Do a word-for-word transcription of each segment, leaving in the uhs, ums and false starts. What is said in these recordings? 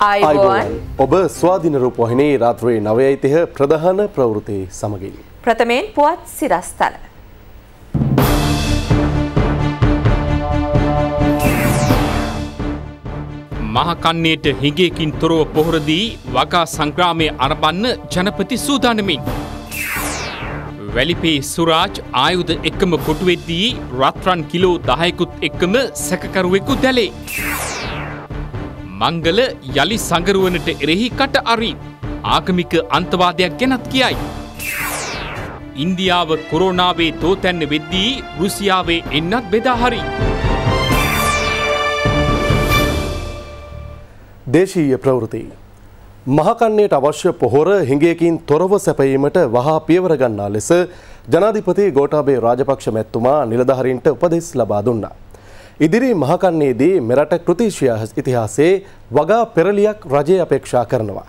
ආයුබෝවන් ඔබ ස්වාධීන රූපවාහිනී රාත්‍රී නවයයි තිහ ප්‍රධාන ප්‍රවෘත්ති සමගින් ප්‍රථමයෙන් පුවත් සිරස්තල. මහකන්නේට හිඟයකින් තොරව පොහොර දී වගා සංග්‍රාමයේ අරඹන්න ජනපති සූදානමින්. වැලිපේ සුරාජ් ආයුධ එක්කම කොටු වෙද්දී රත්රන් කිලෝ දහයකුත් එක්කම සැකකරුවෙකු දැලේ. මංගල යලි සංගරුවනට එරෙහි කට අරි ආගමික අන්තවාදයක් ගැනත් කියයි. ඉන්දියාව කොරෝනාවේ තෝතැන්න වෙද්දී රුසියාවේ එන්නත් බෙදා හරි. දේශීය ප්‍රවෘත්ති මහකන්නේට අවශ්‍ය පොහොර හිඟයකින් තොරව සැපයීමට වහා පියවර ගන්නා ලෙස ජනාධිපති ගෝඨාභය රාජපක්ෂ මැතිතුමා නිලධාරීන්ට උපදෙස් ලබා දුන්නා. ඉදිරි මහකන්නේදී මෙරට කෘතිශය ඉතිහාසයේ වගා පෙරලියක් රජය අපේක්ෂා කරනවා.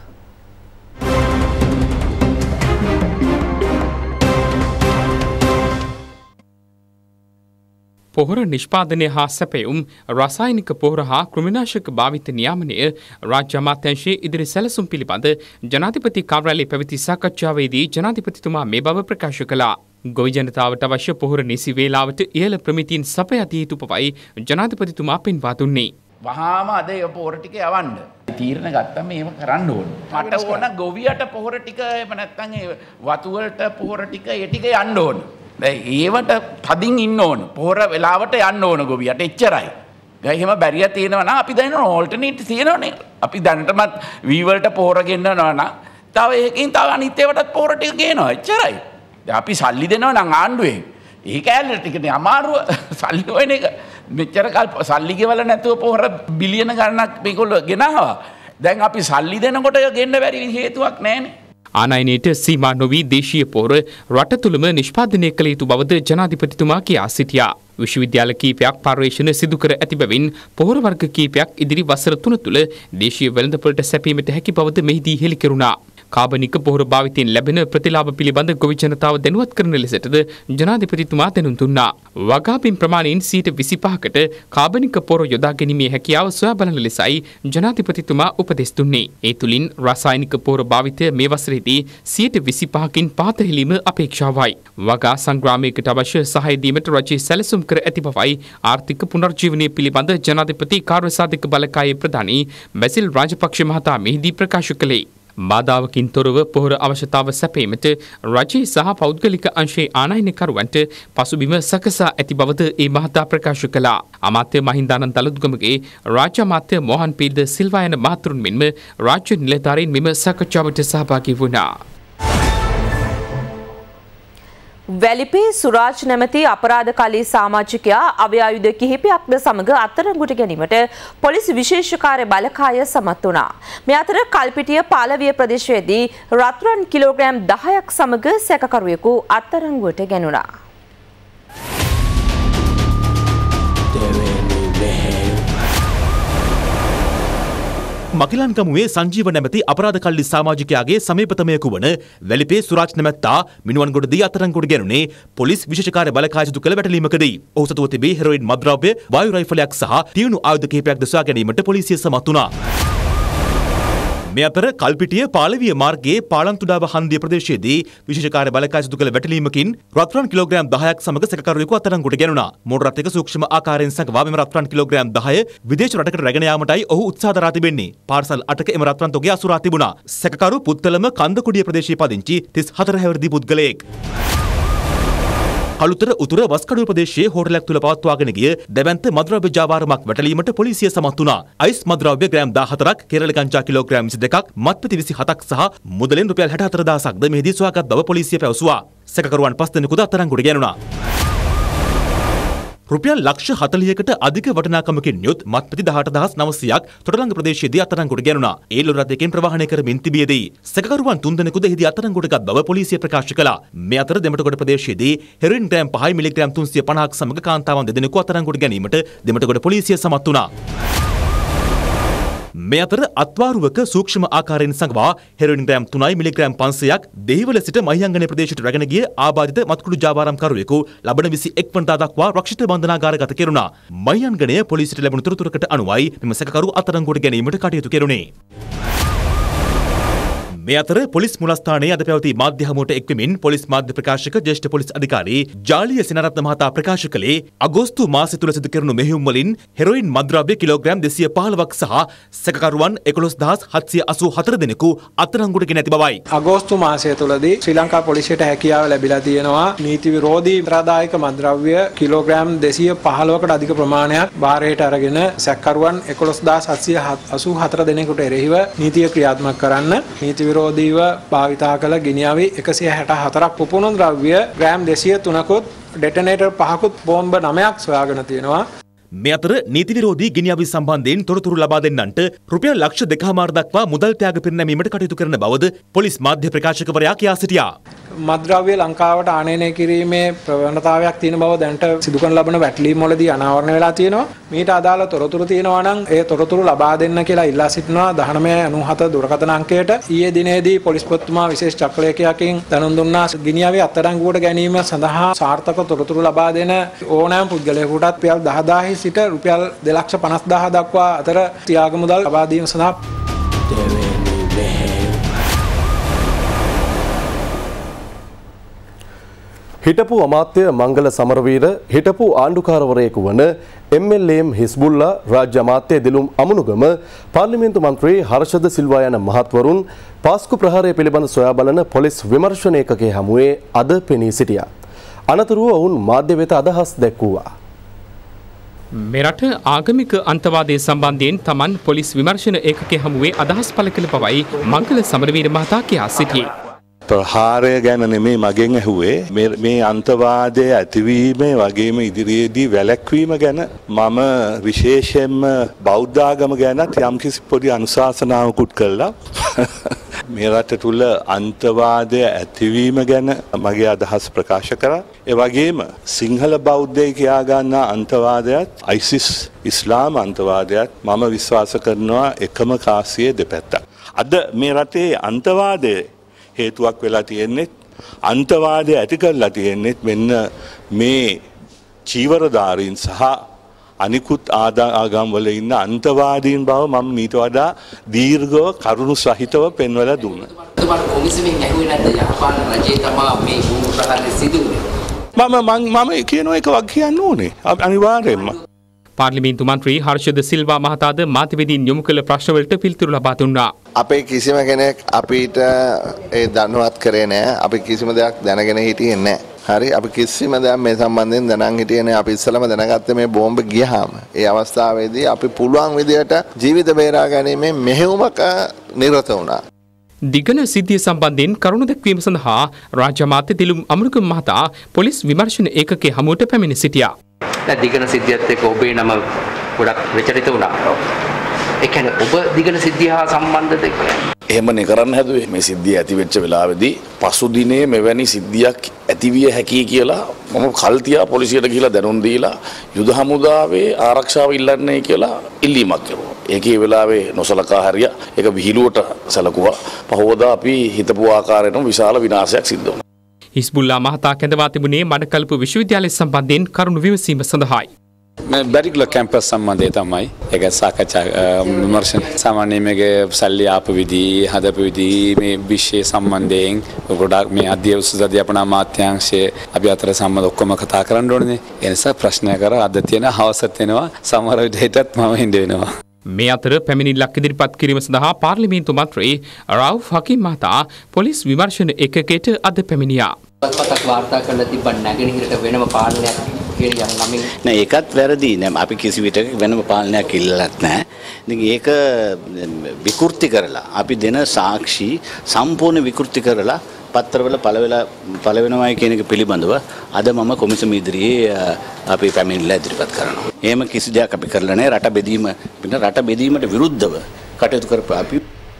පොහොර නිෂ්පාදනය හා සැපයුම් රසායනික පොහොර හා කෘමිනාශක භාවිත නියාමනය රාජ්‍ය අමාත්‍යාංශයේ ඉදිරි සැලසුම් පිළිබඳ ජනාධිපති කාර්යාලයේ පැවති සාකච්ඡාවේදී ජනාධිපතිතුමා මේ බව ප්‍රකාශ කළා. ගොවි ජනතාවට අවශ්‍ය පොහොර නිසි වේලාවට ඉහළ ප්‍රමිතීන් සපයා දිය යුතු බවයි ජනාධිපතිතුමා පෙන්වා දුන්නේ. වහාම අද ඒ පොහොර ටික යවන්න. තීරණ ගත්තම මේව කරන්න ඕන. මට ඕන ගොවියට පොහොර ටික එහෙම නැත්නම් ඒ වතු වලට පොහොර ටික ඒ ටික යන්න ඕන. දැන් ඒවට තදින් ඉන්න ඕන. පොහොර වෙලාවට යන්න ඕන ගොවියට එච්චරයි. දැන් එහෙම බැරිය තියෙනවා නම් අපි දැන් ඕල්ටර්නේටිව් තියෙනවනේ. අපි දැනටමත් වී වලට පොහොර ගෙන්නනවා නම් තව එකකින් තව අනිත් ඒවාටත් පොහොර ටික ගේනවා. එච්චරයි. දැන් අපි සල්ලි දෙනවා නම් ආණ්ඩුවෙන්. ඒ කෑල්ල ටිකනේ අමාරුව සල්ලි හොයන එක. මෙච්චර කල් සල්ලි ගෙවලා නැතුව පොහොර බිලියන ගණනක් මේගොල්ලෝ ගෙනාවා. දැන් අපි සල්ලි දෙනකොට ගෙන්න බැරි හේතුවක් නැහැනේ. ආනයනයට සීමා නොවී දේශීය පොහොර රට තුළම නිෂ්පාදනය කළ යුතු බවද ජනාධිපතිතුමා කියා සිටියා. විශ්වවිද්‍යාල කීපයක් පර්යේෂණ සිදු කර ඇති බැවින් පොහොර වර්ග කීපයක් ඉදිරි වසර තුන තුළ දේශීය වෙළඳපොළට සැපීමට හැකි බවද මෙහිදී හෙළි කෙරුණා. කාබනික පොහොර භාවිතයෙන් ලැබෙන ප්‍රතිලාභ පිළිබඳ ගොවි ජනතාව දැනුවත් කරන ලෙසටද ජනාධිපතිතුමා දැනුම් දුන්නා. වගාපින් ප්‍රමාණයෙන් සියයට විසිපහකට කාබනික පොහොර යොදා ගැනීමේ හැකියාව සොයා බලන ලෙසයි ජනාධිපතිතුමා උපදෙස් දුන්නේ. ඒ තුලින් රසායනික පොහොර භාවිතය මේ වසරේදී සියයට විසිපහකින් පහත හෙළීම අපේක්ෂාවයි. වගා සංග්‍රාමයකට අවශ්‍ය සහාය දීමට රජය සැලසුම් කර ඇති බවයි ආර්ථික පුනර්ජීවනය පිළිබඳ ජනාධිපති කාර්යසාධක බලකායේ ප්‍රධානී බැසිල් රාජපක්ෂ මහතා මෙහිදී ප්‍රකාශ කළේ. බාධාවකින් තොරව පොහොර අවශ්‍යතාව සැපීමට රජයේ සහ පෞද්ගලික අංශයේ ආනයනකරුවන්ට පසුබිම සකසා ඇති බවද ඒ මහතා ප්‍රකාශ කළා. අමාත්‍ය මහින්දානන්ද අලුත්ගමගේ රාජ්‍ය අමාත්‍ය මොහන් පීඩ සිල්වා යන මහතුරුන් මෙන්ම රාජ්‍ය නිලධාරීන් මෙම සාකච්ඡාවට සහභාගී වුණා. වැලිපේ සුරාජ් නැමැති අපරාධකාරී සමාජිකයා අවයායුධ කිහිපයක්ද සමග අත්අඩංගුවට ගැනීමට පොලිස් විශේෂ කාර්ය බලකාය සමත් වුණා. මේ අතර කල්පිටිය පාලවිය ප්‍රදේශයේදී රත්රන් කිලෝග්‍රෑම් දහයක් සමග සැකකරුවෙකු අත්අඩංගුවට ගැනුණා. මකිලන්ගමුවේ සංජීව නැමැති අපරාධකල්ලි සමාජිකයාගේ සමීපතමයකු වන වැලිපේ සුරාජ් නැමැත්තා මිනුවන්ගොඩදී අත්අඩංගුවට ගැනුණේ පොලිස් විශේෂ කාර්ය බලකාය සිදු කළ වැටලීමකදී. ඔහු සතුව තිබී හෙරොයින් මත්ද්‍රව්‍ය, වායු රයිෆලයක් සහ තියුණු ආයුධ කිහිපයක්ද සොයා ගැනීමට පොලිසිය සමත් වුණා. මේ අතර කල්පිටිය පාලවිය මාර්ගයේ පාලන්තුඩාව හන්දිය ප්‍රදේශයේදී විශේෂ කාර්ය බලකාය සිදු කළ වැටලීමකින් රත්රන් කිලෝග්‍රෑම් දහයක් සමග සැකකරුවෙකු අත්අඩංගුවට ගැනුණා. මෝටර රථයක සූක්ෂම ආකාරයෙන් සඟවා මෙම රත්රන් කිලෝග්‍රෑම් දහය විදේශ රටකට රැගෙන යාමටයි ඔහු උත්සාහ දරා තිබෙන්නේ. පාර්සල් අටක එම රත්රන් තොගය අසුරා තිබුණා. සැකකරු පුත්තලම කන්දකුඩිය ප්‍රදේශයේ පදිංචි තිස් හතර හැවිරිදි පුද්ගලයෙක්. අලුතර උතුර වස්කඩුව ප්‍රදේශයේ හෝටලයක් තුල පවත්වාගෙන ගිය දැවැන්ත මද්‍රව්‍ය ජාවාරමක් වැටලීමට පොලිසිය සමත් වුණා. අයිස් මද්‍රව්‍ය ග්‍රෑම් දාහතරක්, කෙරළ ගංජා කිලෝග්‍රෑම් විසිදෙකක්, මත්පැති විසිහතක් සහ මුදලෙන් රුපියල් හැටහතර දහසක්ද මෙහිදී සොයාගත් බව පොලිසිය පැවසුවා. සැකකරුවන් පස් දෙනෙකුද අත්අඩංගුවට ගැනුණා. රුපියල් ලක්ෂ හතළිහකට අධික වටිනාකමකින් යුත් මත්පැති දහඅට දහස් නවසියයක් තොටලංග ප්‍රදේශයේදී අත්අඩංගුවට ගැනුණා. ඒ ලොරි රථයකින් ප්‍රවාහනය කරමින් තිබියදී සැකකරුවන් තුන්දෙනෙකුද එහිදී අත්අඩංගුවට ගත් බව පොලිසිය ප්‍රකාශ කළා. මේ අතර දෙමටගොඩ ප්‍රදේශයේදී හෙරොයින් ග්‍රෑම් පහයි මිලිග්‍රෑම් තුන්සිය පනහක් සමග කාන්තාවන් දෙදෙනෙකු අත්අඩංගුවට ගැනීමට දෙමටගොඩ පොලිසිය සමත් වුණා. මේ අතර අත්වාරුවක සූක්ෂම ආකාරයෙන් සංගවා හෙරොයින් ග්‍රෑම් තුනයි මිලිග්‍රෑම් පන්සියයක් දේවල සිට මහියංගනය ප්‍රදේශයට රැගෙන ගිය ආබාධිත මත්කුඩු ජාවාරම්කරුවෙකු ලබන විසි එක් වනදා දක්වා රක්ෂිත බන්ධනාගාරගත කෙරුණා. මහියංගනය පොලිසියට ලැබුණු තොරතුරකට අනුවයි මෙම සැකකරු අත්අඩංගුවට ගැනීමට කටයුතු කෙරුණේ. මේ අතර පොලිස් මුලස්ථානයේ අද පැවති මාධ්‍ය හමුවට එක්වෙමින් පොලිස් මාධ්‍ය ප්‍රකාශක ජ්‍යෙෂ්ඨ පොලිස් අධිකාරී ජාලිය සේනාරත්න මහතා ප්‍රකාශ කළේ අගෝස්තු මාසය තුල සිදු කෙරුණු මෙහෙයුම් වලින් හෙරොයින් මද්ද්‍රව්‍ය කිලෝග්‍රෑම් දෙසිය පහළොවක් සහ සැකකරුවන් එකොළොස් දහස් හත්සිය අසූ හතර දෙනෙකු අත්අඩංගුවට ගෙන ඇති බවයි. අගෝස්තු මාසය තුලදී ශ්‍රී ලංකා පොලිසියට හැකියාව ලැබිලා තියෙනවා නීති විරෝධී ත්‍රාදායක මද්ද්‍රව්‍ය කිලෝග්‍රෑම් දෙසිය පහළොවකට අධික ප්‍රමාණයක් භාරයට අරගෙන සැකකරුවන් එකොළොස් දහස් හත්සිය අසූ හතර දෙනෙකුට එරෙහිව නීතිය ක්‍රියාත්මක කරන්න නීති විරෝධීව භාවිතා කළ ගිනිඅවි එකසිය හැට හතරක් පුපුණු ද්‍රව්‍ය ග්‍රෑම් දෙසිය තුනකුත් ඩෙටනේටර් පහකුත් බෝම්බ නවයක් සොයාගෙන තියෙනවා. මේ අතර නීති විරෝධී ගිනිඅවි සම්බන්ධයෙන් තොරතුරු ලබා දෙන්නන්ට රුපියල් ලක්ෂ දෙකමාර දක්වා මුදල් ත්‍යාග පිරිනැමීමට කටයුතු කරන බවද පොලිස් මාධ්‍ය ප්‍රකාශකවරයා කියා සිටියා. මද්ද්‍රව්‍ය ලංකාවට ආනයනය කිරීමේ ප්‍රවණතාවයක් තියෙන බව දැනට සිදු කරන ලබන වැටලීම් වලදී අනාවරණය වෙලා තියෙනවා. මීට අදාළ තොරතුරු තියෙනවා නම් ඒ තොරතුරු ලබා දෙන්න කියලා ඉල්ලා සිටිනවා දහනවය අනූහත දුරකථන අංකයට. ඊයේ දිනේදී පොලිස් පොත්තුමා විශේෂ චක්‍රලේඛකයන් දැනුම් දුන්නා ගිනිඅවි අත්අඩංගුවට ගැනීම සඳහා සාර්ථක තොරතුරු ලබා දෙන ඕනෑම පුද්ගලයෙකුටත් රුපියල් දහදාහයි සිට රුපියල් දෙලක්ෂ පනස් දාහ දක්වා අතර ත්‍යාග මුදල් ලබා දීම සඳහා හිටපු අමාත්‍ය මංගල සමරවීර හිටපු ආණ්ඩුකාරවරයෙකු වන එම් එල් ඒ එම් හිස්බුල්ලා රාජ්‍ය අමාත්‍ය දිලුම් අමුණුගම පාර්ලිමේන්තු මන්ත්‍රී හර්ෂද සිල්වා යන මහත්වරුන් පාස්කු ප්‍රහාරය පිළිබඳ සොයා බලන පොලිස් විමර්ශන ඒකකයේ හමුවේ අද පෙනී සිටියා. අනතුරුව ඔවුන් මාධ්‍ය වෙත අදහස් දැක්වුවා. මෙරට ආගමික අන්තවාදය සම්බන්ධයෙන් තමන් පොලිස් විමර්ශන ඒකකයේ හමුවේ අදහස් පළ කළ බවයි මංගල සමරවීර මහතා කියා සිටියේ. ප්‍රහාරය ගැන නෙමේ මගෙන් ඇහුවේ මේ අන්තවාදය ඇතිවීමේ වගේම ඉදිරියේදී වැළැක්වීම ගැන මම විශේෂයෙන්ම බෞද්ධ ආගම ගැනත් යම්කිසි පොඩි අනුශාසනාවකුත් කළා. මේ රට තුල අන්තවාදය ඇතිවීම ගැන මගේ අදහස් ප්‍රකාශ කරා. ඒ වගේම සිංහල බෞද්ධය කියා ගන්නා අන්තවාදයත් අයිසිස් ඉස්ලාම් අන්තවාදයත් මම විශ්වාස කරනවා එකම කාසියේ දෙපැත්තක්. අද මේ රටේ අන්තවාදය හේතුවක් වෙලා තියෙන්නේ අන්තවාදය ඇති කරලා තියෙන්නේ මෙන්න මේ චීවරධාරීන් සහ අනිකුත් ආගම් වල ඉන්න අන්තවාදීන් බව මම මීට වඩා දීර්ඝව කරුණු සහිතව පෙන්වලා දුන්නා. කොමිසමෙන් ඇහුවේ නැද්ද යහපාලන රජයේ තමා මේ භූමි ප්‍රහාරය සිදු වුණේ? මම මම කියන එක වක් කියන්න ඕනේ අනිවාර්යෙන්ම. පාර්ලිමේන්තු මන්ත්‍රී හර්ෂද සිල්වා මහතාද මාධ්‍යවේදීන් යොමු කළ ප්‍රශ්නවලට පිළිතුරු ලබා දුන්නා. අපේ කිසිම කෙනෙක් අපිට ඒ දැනුවත් කරේ නැහැ. අපි කිසිම දෙයක් දැනගෙන හිටියේ නැහැ. හරි අපි කිසිම දෙයක් මේ සම්බන්ධයෙන් දැනන් හිටියේ නැහැ. අපි ඉස්සලම දැනගත්තේ මේ බෝම්බ ගියහම. ඒ අවස්ථාවේදී අපි පුළුවන් විදියට ජීවිත බේරා ගැනීමේ මෙහෙයුමක නිරත වුණා. දිගන සිද්ධිය සම්බන්ධයෙන් කරුණු දැක්වීම සඳහා රාජ්‍ය අමාත්‍ය දිලුම් අමරුගම මහතා පොලිස් විමර්ශන ඒකකයේ හමුවට පැමිණ සිටියා. දැන් දිගන සිද්ධියත් එක්ක ඔබේ නම ගොඩක් විචලිත වුණා. ඒ කියන්නේ ඔබ දිගන සිද්ධිය හා සම්බන්ධද කියන්නේ? එහෙමනේ කරන්න හැදුවේ. මේ සිද්ධිය ඇති වෙච්ච වෙලාවේදී පසු දිනේ මෙවැනි සිද්ධියක් ඇතිවිය හැකියි කියලා මම කල් තියා පොලිසියට ගිහිලා දැනුම් දීලා යුද හමුදාවේ ආරක්ෂාව ඉල්ලන්නේ කියලා ඉල්ලීමක් කරුවා. ඒකේ වෙලාවේ නොසලකා හරිය ඒක විහිළුවට සැලකුවා. පහවදා අපි හිතපු ආකාරයෙන්ම විශාල විනාශයක් සිද්ධ වුණා. හිස්බුල්ලා මහතා කැඳවා තිබුණේ මඩකල්පු විශ්වවිද්‍යාලය සම්බන්ධයෙන් කරුණු විමසීම සඳහායි. මේ බැරිකුලර් කැම්පස් සම්බන්ධය තමයි ඒක සාකච්ඡා විමර්ශන සාමාන්‍යයෙන් මේකේ සල්ලි ආපු විදි හදපු විදි මේ විෂය සම්බන්ධයෙන් ගොඩාක් මේ අධ්‍යය උසස් අධ්‍යාපන අමාත්‍යාංශයේ අපි අතර සම්බන්ධ ඔක්කොම කතා කරන්න ඕනේ. ඒ නිසා ප්‍රශ්න කර අද තියෙන හවසත් වෙනවා සමහර විදිහටත් මම හින්ද වෙනවා. මේ අතර පැමිණිල්ලක් ඉදිරිපත් කිරීම සඳහා පාර්ලිමේන්තු මන්ත්‍රී රවුෆ් හකීම් මහතා පොලිස් විමර්ශන ඒකකයට අද පැමිණියා. පතක් වාර්තා කරලා තිබ්බ නැගෙනහිරට වෙනම පාලනයක් කියලා යන ළමින් නෑ ඒකත් වැරදි නෑ අපි කිසි විටක වෙනම පාලනයක් ඉල්ලලත් නෑ. ඉතින් ඒක විකෘති කරලා අපි දෙන සාක්ෂි සම්පූර්ණ විකෘති කරලා පත්‍රවල පළවෙලා පළවෙනවයි කියන එක පිළිබඳව අද මම කොමිසම ඉදිරියේ අපි පැමිණිල්ල ඉදිරිපත් කරනවා. එහෙම කිසි දෙයක් අපි කරලා නැහැ. රට බෙදීම පිට රට බෙදීමට විරුද්ධව කටයුතු කරපු අපි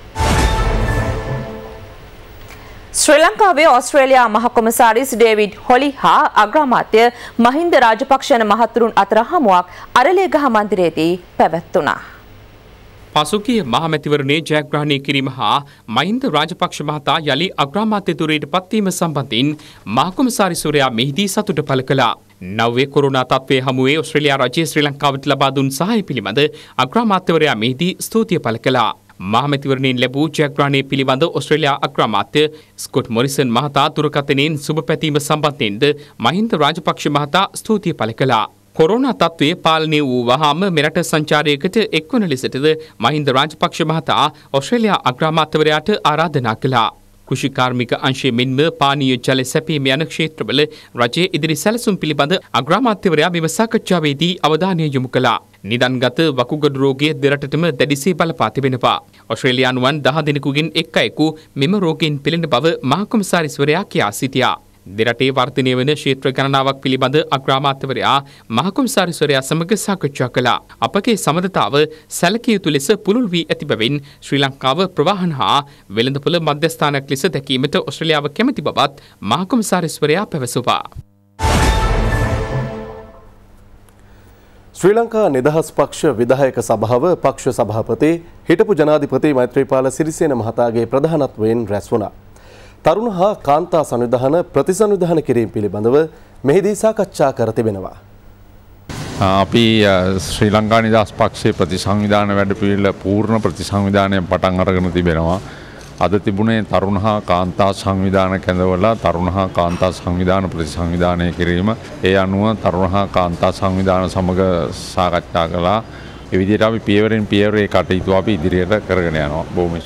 ශ්‍රී ලංකාවේ ඕස්ට්‍රේලියා මහ කොමසාරිස් ඩේවිඩ් හොලි හා අග්‍රාමාත්‍ය මහින්ද රාජපක්ෂ යන මහතුරුන් අතර හමුවක් අරලියගහ මන්දිරයේදී පැවැත්වුණා. පසුගිය මහමැතිවරණයේ ජයග්‍රහණය කිරීම හා මහින්ද රාජපක්ෂ මහතා යලි අග්‍රාමාත්‍යතුරයට පත්වීම සම්බන්ධයෙන් මහකොමසාරිස්වරයා මෙහිදී සතුට පළ කළා. නව්‍ය කොරෝනා තත්ත්වයේ හමුවේ ඔස්ට්‍රේලියා රජය ශ්‍රී ලංකාවට ලබා දුන් සහාය පිළිබඳ අග්‍රාමාත්‍යවරයා මෙහිදී ස්තුතිය පළ කළා. මහමැතිවරණයෙන් ලැබූ ජයග්‍රහණය පිළිබඳ ඔස්ට්‍රේලියා අග්‍රාමාත්‍ය ස්කොට් මොරිසන් මහතා දුරකථනයෙන් සුබ පැතීම සම්බන්ධයෙන්ද මහින්ද රාජපක්ෂ මහතා ස්තුතිය පළ කළා. කොරෝනා තත්ත්වයේ පාලනය වූ වහාම මෙරට සංචාරයකට එක්වන ලෙසටද මහින්ද රාජපක්ෂ මහතා ඔස්ට්‍රේලියා අග්‍රාමාත්‍යවරයාට ආරාධනා කළා. කෘෂි කාර්මික අංශය මෙන්ම පානීය ජල සැපීම යන ක්ෂේත්‍රවල රජයේ ඉදිරි සැලසුම් පිළිබඳ අග්‍රාමාත්‍යවරයා මෙම සාකච්ඡාවේදී අවධානය යොමු කළා. නිදන්ගත වකුගඩු රෝගය දෙරටටම දැඩිසේ බලපා තිබෙනවා. ඔස්ට්‍රේලියානුවන් දහ දෙනෙකුගෙන් එක් අයෙකු මෙම රෝගයෙන් පෙළෙන බව මහකොමසාරිස්වරයා කියා සිටියා. දෙරටේ වර්ධනය වන ක්ෂේත්‍ර ගණනාවක් පිළිබඳ අග්‍රාමාත්‍යවරයා මහකොමසාරිස්වරයා සමග සාකච්ඡා කළා. අපගේ සමඳතාව සැලකිය යුතු ලෙස පුළුල් වී ඇති බැවින් ශ්‍රී ලංකාව ප්‍රවාහන හා වෙළඳපොළ මධ්‍යස්ථානයක් ලෙස දැකීමට ඔස්ට්‍රේලියාව කැමැති බවත් මහකොමසාරිස්වරයා පැවසුවා. ශ්‍රී ලංකා නිදහස් පක්ෂ විධායක සභාව පක්ෂ සභාපති හිටපු ජනාධිපති මෛත්‍රීපාල සිරිසේන මහතාගේ ප්‍රධානත්වයෙන් රැස් වුණා. තරුණ හා කාන්තා සංවිධාන ප්‍රතිසංවිධාන කිරීම පිළිබඳව මෙහිදී සාකච්ඡා කර තිබෙනවා. අපි ශ්‍රී ලංකා නිදහස් පක්ෂයේ ප්‍රතිසංවිධාන වැඩපිළිවෙල පූර්ණ ප්‍රතිසංවිධානයෙන් පටන් අරගෙන තිබෙනවා. අද තිබුණේ තරුණ හා කාන්තා සංවිධාන කැඳවලා තරුණ හා කාන්තා සංවිධාන ප්‍රතිසංවිධානය කිරීම. ඒ අනුව තරුණ හා කාන්තා සංවිධාන සමග සාකච්ඡා කළා. ඒ විදිහට අපි පියවරෙන් පියවර ඒ කටයුතු අපි ඉදිරියට කරගෙන යනවා. බොහොම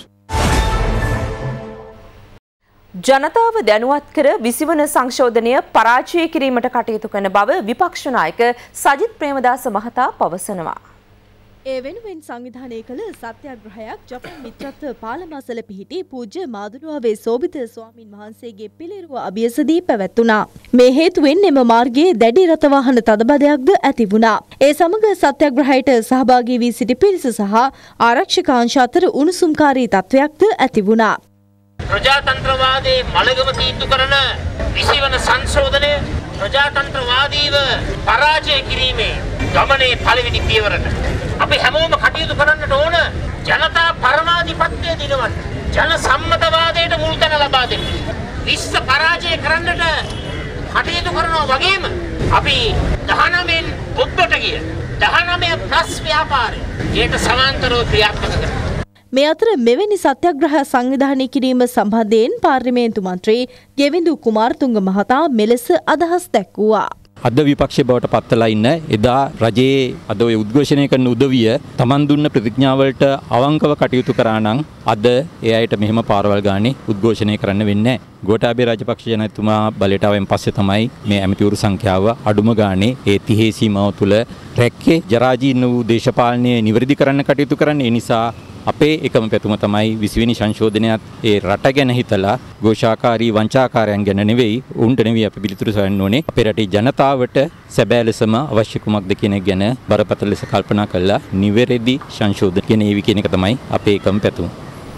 ජනතාව දැනුවත් කර විසිවන සංශෝධනය පරාජය කිරීමට කටයුතු කරන බව විපක්ෂ නායක සජිත් ප්‍රේමදාස මහතා පවසනවා. ඒ වෙනුවෙන් සංවිධානය කළ සත්‍යාග්‍රහයක් ජපන් මිත්‍රත්ව පාලමාසල පිහිටි පූජ්‍ය මාදුනුවවේ සෝභිත ස්වාමින් වහන්සේගේ පිළිරුව අභියසදී පැවැත්වුණා. මේ හේතුවෙන් එම මාර්ගයේ දැඩි රථවාහන තදබදයක්ද ඇති වුණා. ඒ සමග සත්‍යාග්‍රහයට සහභාගී වී සිටි පිරිස සහ ආරක්ෂක අංශ අතර උණුසුම්කාරී තත්ත්වයක්ද ඇති වුණා. ප්‍රජාතන්ත්‍රවාදයේ මළගම තීන්දුව කරන විසිවන සංශෝධනය ප්‍රජාතන්ත්‍රවාදීව පරාජය කිරීමේ ගමනේ පළවෙනි පියවරට අපි හැමෝම කටයුතු කරන්නට ඕන ජනතා පරමාධිපත්‍යය දිනවන්න ජන සම්මතවාදයට මුල් තැන ලබා දෙන්න විශ්ව පරාජය කරන්නට කටයුතු කරනවා වගේම අපි දහනවයෙන් ඔබට ගිය දහනවය ප්ලස් ව්‍යාපාරය ඒට සමාන්තරව ක්‍රියාත්මක කරනවා. මේ අතර මෙවැනි සත්‍යග්‍රහ සංවිධානය කිරීම සම්බන්ධයෙන් පාර්ලිමේන්තු මන්ත්‍රී ගෙවිඳු කුමාරතුංග මහතා මෙලෙස අදහස් දැක්වුවා. අද විපක්ෂය බවට පත්වලා ඉන්න එදා රජයේ අද ඔය උද්ඝෝෂණය කරන උදවිය තමන් දුන්න ප්‍රතිඥාවලට අවංකව කටයුතු කරා නම් අද ඒ අයට මෙහෙම පාරවල් ගානේ උද්ඝෝෂණය කරන්න වෙන්නේ නැහැ. ගෝඨාභය රාජපක්ෂ ජනතුමා බලයට ආවෙන් පස්සේ තමයි මේ ඇමතිවරු සංඛ්‍යාව අඩුම ගානේ ඒ තිහේ සීමාව තුල රැක්කේ. ජරාජීර්ණ වූ දේශපාලනය නිවැරදි කරන්න කටයුතු කරන්න. ඒ නිසා අපේ එකම පැතුම තමයි විසිවෙනි සංශෝධනයත් ඒ රට ගැන හිතලා ഘോഷාකාරී වංචාකාරයන් ගැන නෙවෙයි උන්ට නෙවෙයි අපි පිළිතුරු සොයන්න ඕනේ. අපේ රටේ ජනතාවට සැබෑ ලෙසම අවශ්‍ය කුමක්ද කියන එක ගැන බරපතල ලෙස කල්පනා කරලා නිවැරදි සංශෝධන කියන ඒවි කියන එක තමයි අපේ එකම පැතුම.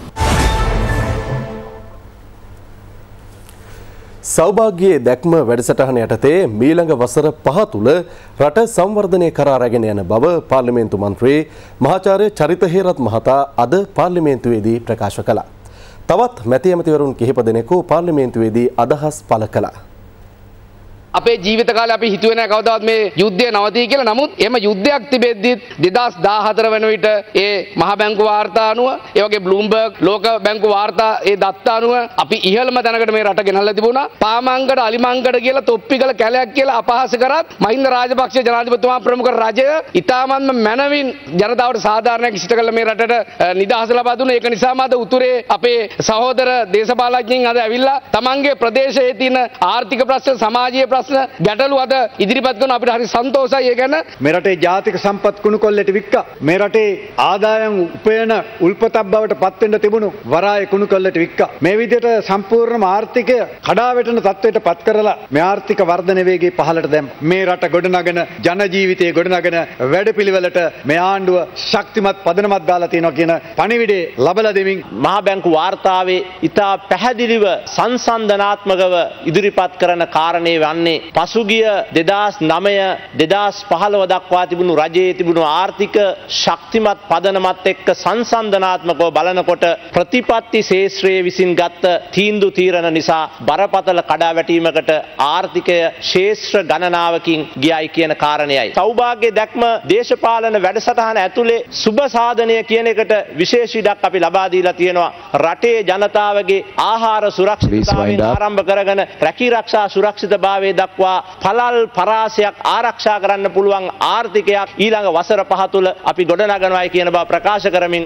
සෞභාග්‍යයේ දැක්ම වැඩසටහන යටතේ මීළඟ වසර පහ තුළ රට සංවර්ධනය කරා රැගෙන යන බව පාර්ලිමේන්තු මන්ත්‍රී මහාචාර්ය චරිත හේරත් මහතා අද පාර්ලිමේන්තුවේදී ප්‍රකාශ කළා. තවත් මැති ඇමතිවරුන් කිහිප දෙනෙකු පාර්ලිමේන්තුවේදී අදහස් පළ කළා. අපේ ජීවිත කාලේ අපි හිතුවේ නැහැ කවදාවත් මේ යුද්ධය නවතී කියලා. නමුත් එම යුද්ධයක් තිබෙද්දි දෙදාස් දාහතර වෙන විට ඒ මහ බැංකු වාර්තා අනුව ඒ වගේ බ්ලූම්බර්ග් ලෝක බැංකු වාර්තා ඒ දත්ත අනුව අපි ඉහළම තැනකට මේ රට ගෙනල්ලා තිබුණා. පාමංගඩ අලිමංගඩ කියලා තොප්පිකල කැලයක් කියලා අපහාස කරත් මහින්ද රාජපක්ෂ ජනාධිපතිතුමා ප්‍රමුඛ රජය ඉතාමත්ම මනවින් ජනතාවට සාධාරණයක් ඉෂ්ට කළ මේ රටට නිදහස ලබා දුන්නා. ඒක නිසාම අද උතුරේ අපේ සහෝදර දේශපාලඥයින් අද ඇවිල්ලා තමන්ගේ ප්‍රදේශයේ තියෙන ආර්ථික ප්‍රශ්න සමාජීය ප්‍රශ්න ගැටලු අද ඉදිරිපත් කරන අපිට හරි සන්තෝෂයි. ඒ ගැන මේ රටේ ජාතික සම්පත් කුණු කොල්ලට වික්කා මේ රටේ ආදායම් උපයන උල්පතක් බවට පත් වෙන්න තිබුණු වරාය කුණු කොල්ලට වික්කා මේ විදිහට සම්පූර්ණම ආර්ථිකය කඩා වැටෙන තත්ත්වයට පත් කරලා මේ ආර්ථික වර්ධන වේගය පහළට දැම්ම. මේ රට ගොඩනගෙන ජන ජීවිතයේ ගොඩනගෙන වැඩපිළිවෙලට මේ ආණ්ඩුව ශක්තිමත් පදනමක් දාලා තියෙනවා කියන පණිවිඩය ලබලා දෙමින් මහ බැංකු වාර්තාවේ ඉතා පැහැදිලිව සංසන්දනාත්මකව ඉදිරිපත් කරන කාරණේ වන්නේ කාරණේ පසුගිය දෙදාස් නවය දෙදාස් පහළොව දක්වා තිබුණු රජයේ තිබුණු ආර්ථික ශක්තිමත් පදනමත් එක්ක සංසන්දනාත්මකව බලනකොට ප්‍රතිපත්ති ශේෂ්ත්‍රයේ විසින් ගත්ත තීන්දුව තීරණ නිසා බරපතල කඩාවැටීමකට ආර්ථිකය ශේෂ්ත්‍ර ගණනාවකින් ගියයි කියන කාරණයයි. සෞභාග්‍ය දැක්ම දේශපාලන වැඩසටහන ඇතුලේ සුබ සාධනය කියන එකට විශේෂ ඉඩක් අපි ලබා දීලා තියෙනවා. රටේ ජනතාවගේ ආහාර සුරක්ෂිතතාවයෙන් ආරම්භ කරගෙන රැකී ආරක්ෂා සුරක්ෂිතභාවය දක්වා පළල් පරාසයක් ආරක්ෂා කරන්න පුළුවන් ආර්ථිකයක් ඊළඟ වසර පහ තුළ අපි ගොඩනගනවායි කියන බව ප්‍රකාශ කරමින්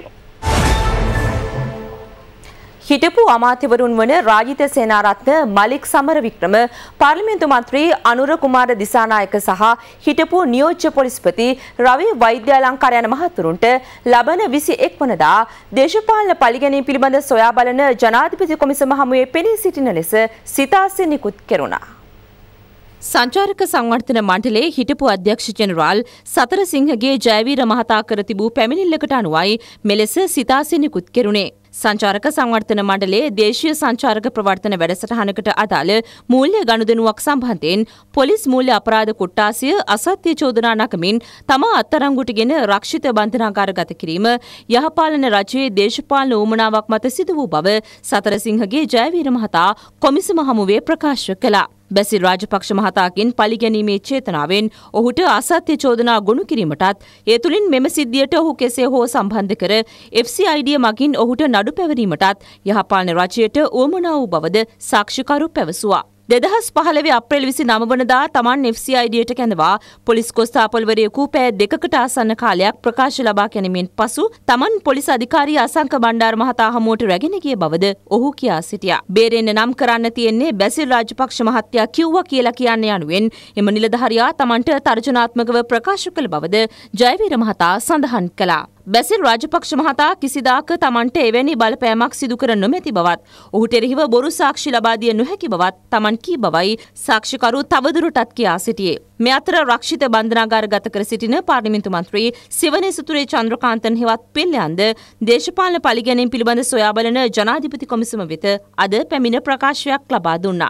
හිටපු අමාත්‍යවරුන් වන රාජිත සේනාරත්න මලික් සමරවික්‍රම පාර්ලිමේන්තු මන්ත්‍රී අනුර කුමාර දිසානායක සහ හිටපු නියෝජ්‍ය පොලිස්පති රවි වෛද්‍යාලංකාර යන මහතුරුන්ට ලබන විසි එක් වනදා දේශපාලන පරිගැනීම් පිළිබඳ සොයා බලන ජනාධිපති කොමිසම හමුවේ පෙනී සිටින ලෙස සිතාසෙ නිකුත් කෙරුණා. සංචාරක සංවර්ධන මණ්ඩලයේ හිටපු අධ්‍යක්ෂ ජෙනරාල් සතරසිංහගේ ජයවීර මහතා කර තිබූ පැමිණිල්ලකට අනුවයි මෙලෙස සිතාසෙ නිකුත් කෙරුණේ. සංචාරක සංවර්ධන මණ්ඩලයේ දේශීය සංචාරක ප්‍රවර්තන වැඩසටහනකට අදාළ මූල්‍ය ගනුදෙනුවක් සම්බන්ධයෙන් පොලිස් මූල්‍ය අපරාධ කොට්ටාසිය අසත්‍ය චෝදනා නකමින් තම අත්අඩංගුවටගෙන රක්ෂිත බන්ධනාගාර ගත කිරීම යහපාලන රජයේ දේශපාලන උවමනාවක් මත සිදු වූ බව සතරසිංහගේ ජයවීර මහතා කොමිසම හමුවේ ප්‍රකාශ කළා. බැසිල් රාජපක්ෂ මහතාකින් පලිගැනීමේ චේතනාවෙන් ඔහුට අසත්‍ය චෝදනා ගොනු කිරීමටත් ඒ තුළින් මෙම සිද්ධියට ඔහු කෙසේ හෝ සම්බන්ධ කර එෆ් සී ආයි ඩී මගින් ඔහුට නඩු පැවරීමටත් යහපාලන රජයට උවමනා වූ බවද සාක්ෂිකරු පැවසුවා. දෙදහස් පහළොව අප්‍රේල් විසි නව වනදා තමන් එෆ් සී ආයි ඩීයට කැඳවා පොලිස් කොස්තාපල්වරයෙකු පැය දෙකකට ආසන්න කාලයක් ප්‍රකාශ ලබා ගැනීමෙන් පසු තමන් පොලිස් අධිකාරී අසංක බණ්ඩාර මහතා හමුවට රැගෙන ගිය බවද ඔහු කියා සිටියා. බේරෙන්න නම් කරන්න තියෙන්නේ බැසිල් රාජපක්ෂ මහත්තයා කිව්වා කියලා කියන්න යනුවෙන් එම නිලධාරියා තමන්ට තර්ජනාත්මකව ප්‍රකාශ කළ බවද ජයවීර මහතා සඳහන් කළා. බැසිල් රාජපක්ෂ මහතා කිසිදාක තමන්ට එවැනි බලපෑමක් සිදු කර නොමැති බවත් ඔහුට එරෙහිව බොරු සාක්ෂි ලබා දිය නොහැකි බවත් තමන් කී බවයි සාක්ෂිකරු තවදුරටත් කියා සිටියේ. මේ අතර රක්ෂිත බන්ධනාගාර ගත කර සිටින පාර්ලිමේන්තු මන්ත්‍රී සිවනේ සුතුරේ චන්ද්‍රකාන්තන් හෙවත් පෙල්ලයන්ද දේශපාලන පරිගැනීම් පිළිබඳ සොයා බලන ජනාධිපති කොමිසම වෙත අද පැමිණ ප්‍රකාශයක් ලබා දුන්නා.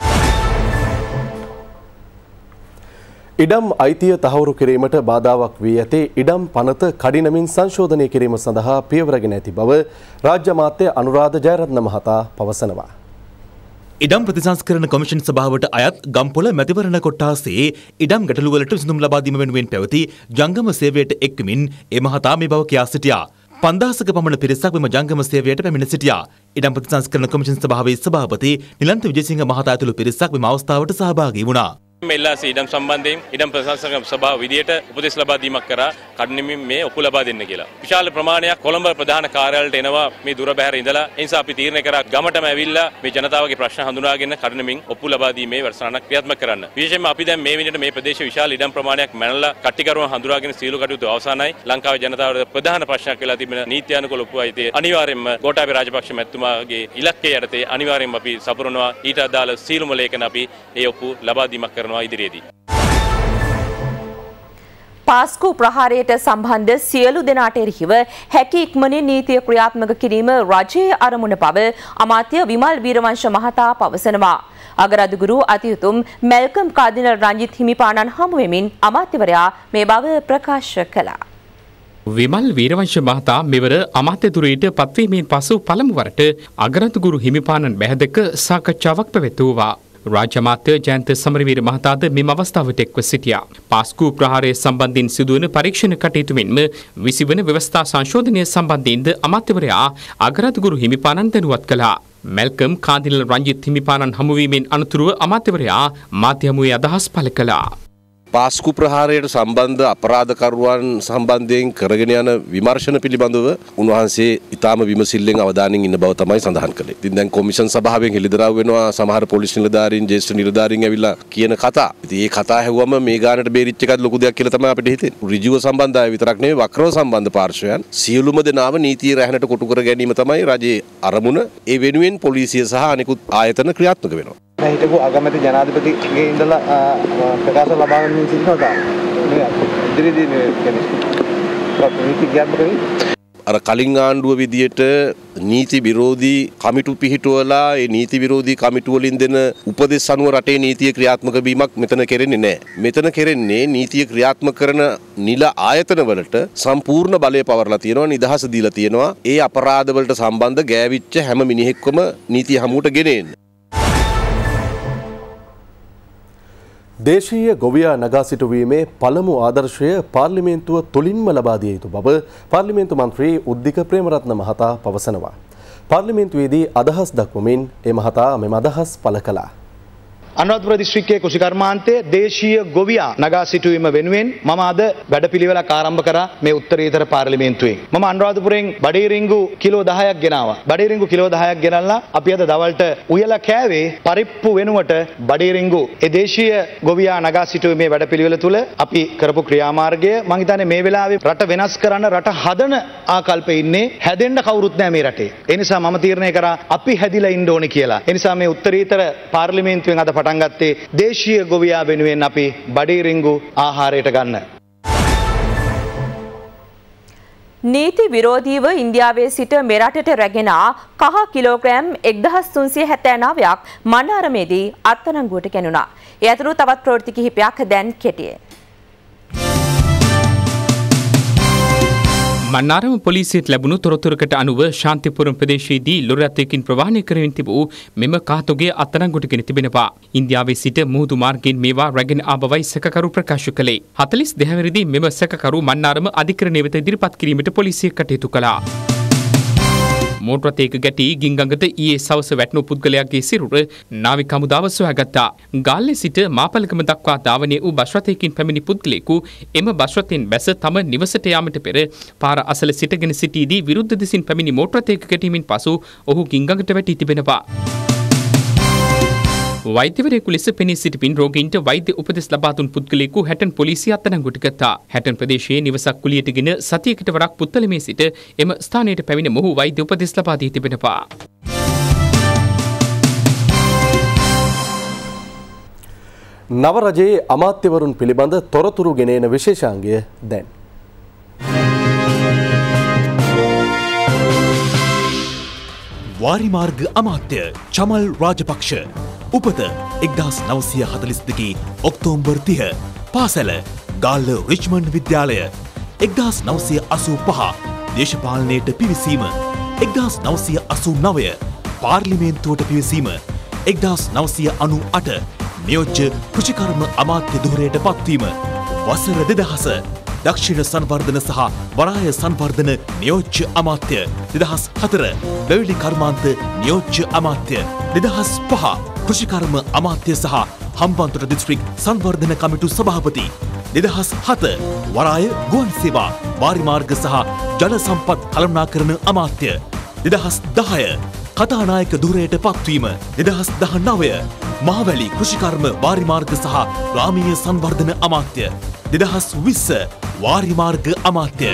ඉඩම් අයිතිය තහවුරු කිරීමට බාධාවක් වී ඇති ඉඩම් පනත කඩිනමින් සංශෝධනය කිරීම සඳහා පියවරගෙන ඇති බව රාජ්‍ය අමාත්‍ය අනුරාධ ජයරත්න මහතා පවසනවා. ඉඩම් ප්‍රතිසංස්කරණ කොමිෂන් සභාවට අයත් ගම්පොළ මැතිවරණ කොට්ටාසේ ඉඩම් ගැටලුවලට විසඳුම් ලබා දීම වෙනුවෙන් පැවති ජංගම සේවයට එක්වමින් ඒ මහතා මේ බව කියා සිටියා. පන්දාසක පමණ පිරිසක් මෙම ජංගම සේවයට පැමිණ සිටියා. ඉඩම් ප්‍රතිසංස්කරණ කොමිෂන් සභාවේ සභාපති නිලන්ත විජේසිංහ මහතා ඇතුළු පිරිසක් මෙම අවස්ථාවට සහභාගී වුණා. මෙල්ලාසේ ඉඩම් සම්බන්ධයෙන් ඉඩම් ප්‍රශාසන සභාව විදියට උපදෙස් ලබා දීමක් කරා කඩනමින් මේ ඔප්පු ලබා දෙන්න කියලා. විශාල ප්‍රමාණයක් කොළඹ ප්‍රධාන කාර්යාලයට එනවා මේ දුර බැහැර ඉඳලා. ඒ නිසා අපි තීරණය කරා ගමටම ඇවිල්ලා මේ ජනතාවගේ ප්‍රශ්න හඳුනාගෙන කඩනමින් ඔප්පු ලබා දීමේ වැඩසටහනක් ක්‍රියාත්මක කරන්න. විශේෂයෙන්ම අපි දැන් මේ විදිහට මේ ප්‍රදේශයේ විශාල ඉඩම් ප්‍රමාණයක් මැනලා කට්ටිකරුවන් හඳුනාගෙන සීළු කටයුතු අවසానයි. ලංකාවේ ජනතාවට ප්‍රධාන ප්‍රශ්නයක් වෙලා තිබෙන නීත්‍යානුකූල ඔප්පු අයිතිය අනිවාර්යයෙන්ම ගෝඨාභය රාජපක්ෂ මැතිතුමාගේ ඉලක්කය යටතේ අනිවාර්යයෙන්ම අපි සපුරනවා. ඊට අදාළ සීලුම ලේඛන අපි ඒ ඔප්පු ලබා දීමක් කරනවා ඉදිරියේදී. පාස්කු ප්‍රහාරයට සම්බන්ධ සියලු දෙනාට එරෙහිව හැකි ඉක්මනින් නීතිය ක්‍රියාත්මක කිරීම රජයේ අරමුණ බව අමාත්‍ය විමල් වීරවංශ මහතා පවසනවා. අගරාදුගුරු අතිඋතුම් මැල්කම් කාදිනල් රංජිත් හිමිපාණන් හමු වෙමින් අමාත්‍යවරයා මේ බව ප්‍රකාශ කළා. විමල් වීරවංශ මහතා මෙවර අමාත්‍යතුරයට පත්වීමෙන් පසු පළමු වරට අගරාදුගුරු හිමිපාණන් බැහැදක සාකච්ඡාවක් පැවැත්වුවා. රාජ්‍ය අමාත්‍ය ජයන්ත සමරවීර මහතාද මෙම අවස්ථාවට එක්ව සිටියා. පාස්කු ප්‍රහාරය සම්බන්ධයෙන් සිදුවන පරීක්ෂණ කටයුතු මෙන්ම විසිවන ව්‍යවස්ථා සංශෝධනය සම්බන්ධයෙන්ද අමාත්‍යවරයා අගරාදුගුරු හිමිපාණන් දැනුවත් කළා. මැල්කම් කාදිනල් රංජිත් හිමිපාණන් හමුවීමෙන් අනතුරුව අමාත්‍යවරයා මාධ්‍ය හමුවේ අදහස් පළ කළා. පාස්කු ප්‍රහාරයට සම්බන්ධ අපරාධකරුවන් සම්බන්ධයෙන් කරගෙන යන විමර්ශන පිළිබඳව උන්වහන්සේ ඉතාම විමසිල්ලෙන් අවධානයෙන් ඉන්න බව තමයි සඳහන් කළේ. ඉතින් දැන් කොමිෂන් සභාවෙන් හෙළිදරව් වෙනවා සමහර පොලිස් නිලධාරීන් ජ්‍යෙෂ්ඨ නිලධාරීන් ඇවිල්ලා කියන කතා. ඉතින් මේ කතා ඇහුවම මේ ගානට බේරිච්ච එකත් ලොකු දෙයක් කියලා තමයි අපිට හිතෙන්නේ. ඍජුව සම්බන්ධ අය විතරක් නෙවෙයි වක්‍රව සම්බන්ධ පාර්ශවයන් සියලුම දෙනාම නීතිය රැහැනට කොටු කර ගැනීම තමයි රජයේ අරමුණ. ඒ වෙනුවෙන් පොලිසිය සහ අනිකුත් ආයතන ක්‍රියාත්මක වෙනවා. හිටපු අගමැති ජනාධිපතිගේ ඉඳලා ප්‍රකාශ ලබා ගන්න සිටිනවා තමයි. මේ ඉදිරියේදී මේ කියන්නේ නීති ක්‍රියාත්මක වෙන්නේ අර කලින් ආණ්ඩුව විදියට නීති විරෝධී කමිටු පිහිටුවලා ඒ නීති විරෝධී කමිටු වලින් දෙන උපදෙස් අනුව රටේ නීතිය ක්‍රියාත්මක වීමක් මෙතන කෙරෙන්නේ නැහැ. මෙතන කෙරෙන්නේ නීතිය ක්‍රියාත්මක කරන නිල ආයතන වලට සම්පූර්ණ බලය පවරලා තියෙනවා, නිදහස දීලා තියෙනවා. ඒ අපරාධ වලට සම්බන්ධ ගෑවිච්ච හැම මිනිහෙක්වම නීතිය හමුවට ගෙනෙන්න. දේශීය ගොවියා නගා සිටුවීමේ පළමු ආදර්ශය පාර්ලිමේන්තුව තුළින්ම ලබා දිය යුතු බව පාර්ලිමේන්තු මන්ත්‍රී උද්දික ප්‍රේමරත්න මහතා පවසනවා. පාර්ලිමේන්තුවේදී අදහස් දක්වමින් ඒ මහතා මෙම අදහස් පළ කළා. අනුරාධපුර දිස්ත්‍රික්කයේ කෘෂිකර්මාන්තයේ දේශීය ගොවියා නගා සිටුවීම වෙනුවෙන් මම අද වැඩපිළිවෙලක් ආරම්භ කරා මේ උත්තරීතර පාර්ලිමේන්තුවේ. මම අනුරාධපුරෙන් බඩේරිංගු කිලෝ දහයක් ගෙනාවා. බඩේරිංගු කිලෝ දහයක් ගෙනල්ලා අපි අද දවල්ට උයලා කෑවේ පරිප්පු වෙනුවට බඩේරිංගු ඒ දේශීය ගොවියා නගා සිටුවීමේ වැඩපිළිවෙල තුල අපි කරපු ක්‍රියාමාර්ගය මම හිතන්නේ මේ වෙලාවේ රට වෙනස් කරන්න රට හදන ආකල්පේ ඉන්නේ හැදෙන්න කවුරුත් නැහැ මේ රටේ. ඒ නිසා මම තීරණය කරා අපි හැදිලා ඉන්න ඕනේ කියලා. ඒ නිසා මේ උත්තරීතර පාර්ලිමේන්තුවෙන් අද පටන් ගත්තේ දේශීය ගොවියා වෙනුවෙන් අපි බඩේරිංගු ආහාරයට ගන්න. නීති විරෝධීව ඉන්දියාවේ සිට මෙරටට රැගෙන කහ කිලෝග්‍රෑම් එක්දහස් තුන්සිය හැත්තෑ නවයක් මන්නාරමේදී අත්අඩංගුවට ගැනුණා. ඒ අතර තවත් ප්‍රවෘත්ති කිහිපයක් දැන් කෙටියෙන්. මන්නාරම පොලිසියට ලැබුණු තොරතුරකට අනුව ශාන්තිපුරම් ප්‍රදේශයේදී ලොරි රථයකින් ප්‍රවාහනය කරමින් තිබූ මෙම කාතොගේ අත්අඩංගුවට ගෙන තිබෙනවා. ඉන්දියාවේ සිට මුහුදු මාර්ගයෙන් මේවා රැගෙන ආ බවයි සැකකරු ප්‍රකාශ කළේ. හතළිස් දෙවැනිදී මෙම සැකකරු මන්නාරම අධිකරණය වෙත ඉදිරිපත් කිරීමට පොලිසිය කටයුතු කළා. මෝටර රථයක ගැටි ගින්ගඟට ඊයේ සවස වැටුණු පුද්ගලයාගේ සිරුර නාවික හමුදාව සොයාගත්තා. ගාල්ලේ සිට මාපලකම දක්වා ධාවනය වූ බස් රථයකින් පැමිණි පුද්ගලයෙකු එම බස් රථයෙන් බැස තම නිවසට යාමට පෙර පාර අසල සිටගෙන සිටීදී විරුද්ධ දෙසින් පැමිණි මෝටර රථයක ගැටීමෙන් පසු ඔහු ගින්ගඟට වැටී තිබෙනවා. වෛද්‍යවරයෙකු ලෙස පෙනී සිටිමින් රෝගීන්ට වෛද්‍ය උපදෙස් ලබා දුන් පුද්ගලයෙකු හැටන් පොලිසිය අත්අඩංගුවට ගත්තා. හැටන් ප්‍රදේශයේ නිවසක් කුලියටගෙන සතියකට වරක් පුත්තලමේ සිට එම ස්ථානයට පැමිණ මොහු වෛද්‍ය උපදෙස් ලබා දී තිබෙනවා. නව රජයේ අමාත්‍යවරුන් පිළිබඳ තොරතුරු ගෙනෙන විශේෂාංගය දැන්. වාරිමාර්ග අමාත්‍ය චමල් රාජපක්ෂ උපත එක්දහස් නවසිය හතළිස් දෙකේ ඔක්තෝබර් තිහ පාසැල ගාල්ල රිච්මන්ඩ් විද්‍යාලය එක්දහස් නවසිය අසූ පහ දේශපාලනයට පිවිසීම එක්දහස් නවසිය අසූ නවය පාර්ලිමේන්තුවට පිවිසීම එක්දහස් නවසිය අනූ අට නියෝජ්‍ය කෘෂිකර්ම අමාත්‍ය ධුරයට පත්වීම වසර දෙදහස දක්ෂිණ සංවර්ධන සහ වරාය සංවර්ධන නියෝජ්‍ය අමාත්‍ය දෙදහස් හතර වැවිලි කර්මාන්ත නියෝජ්‍ය අමාත්‍ය දෙදහස් පහ කෘෂිකර්ම අමාත්‍ය සහ හම්බන්තොට දිස්ත්‍රික් සංවර්ධන කමිටු සභාපති දෙදහස් හත වරාය ගුවන් සේවා වාරිමාර්ග සහ ජල සම්පත් කළමනාකරන අමාත්‍ය දෙදහස් දහය කතානායක ධුරයට පත්වීම දෙදහස් දහනවය මහවැලි කෘෂිකර්ම වාරිමාර්ග සහ ග්‍රාමීය සංවර්ධන අමාත්‍ය දෙදහස් විස්ස වාරිමාර්ග අමාත්‍ය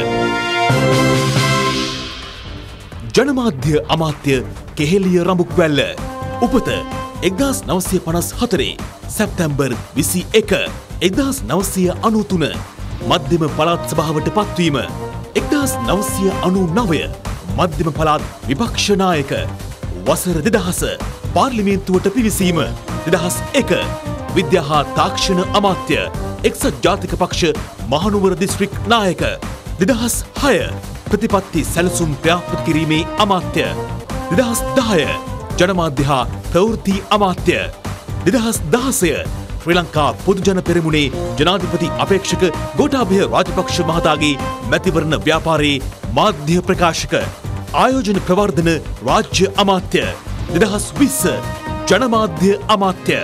ජනමාධ්‍ය අමාත්‍ය කෙහෙලිය රඹුක්වැල්ල උපත එක්දහස් නවසිය පනස් හතරේ සැප්තැම්බර් විසි එක එක්දහස් නවසිය අනූ තුන මධ්‍යම පළාත් සභාවට පත්වීම එක්දහස් නවසිය අනූ නවය මධ්‍යම පළාත් විපක්ෂ නායක වසර දෙදහස පාර්ලිමේන්තුවට පිවිසීම දෙදහස් එක විද්‍යා හා තාක්ෂණ අමාත්‍ය එක්සත් ජාතික පක්ෂ මහනුවර දිස්ත්‍රික් නායක දෙදහස් හය ප්‍රතිපත්ති සැලසුම් ව්‍යාප්ත කිරීමේ අමාත්‍ය දෙදහස් දහය ජනමාධ්‍ය හා ප්‍රවෘත්ති අමාත්‍ය දෙදහස් දහසය ශ්‍රී ලංකා පොදුජන පෙරමුණේ ජනාධිපති අපේක්ෂක ගෝඨාභය රාජපක්ෂ මහතාගේ මැතිවරණ ව්‍යාපාරයේ මාධ්‍ය ප්‍රකාශක ආයෝජන ප්‍රවර්ධන රාජ්‍ය අමාත්‍ය දෙදහස් විස්ස ජනමාධ්‍ය අමාත්‍ය.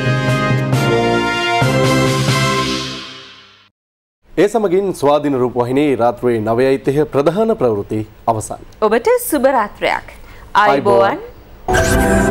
ඒ සමගින් ස්වාධීන රූපවාහිනී රාත්‍රියේ නවයයි තිහ ප්‍රධාන ප්‍රවෘත්ති අවසන්. ඔබට සුබ රාත්‍රියක්. ආයුබෝවන්.